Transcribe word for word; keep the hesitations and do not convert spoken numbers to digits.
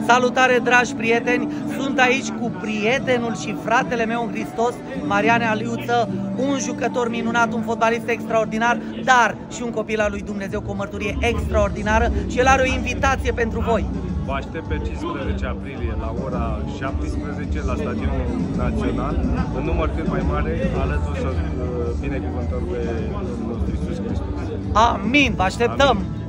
Salutare, dragi prieteni! Sunt aici cu prietenul și fratele meu în Hristos, Mariane Aliuță, un jucător minunat, un fotbalist extraordinar, dar și un copil al lui Dumnezeu cu o mărturie extraordinară și el are o invitație pentru voi. Vă aștept pe cincisprezece aprilie la ora șaptesprezece la Stadionul Național, în număr cât mai mare, alături să binecuvântăm pe Domnul nostru Iisus Hristos. Amin! Vă așteptăm! Amin.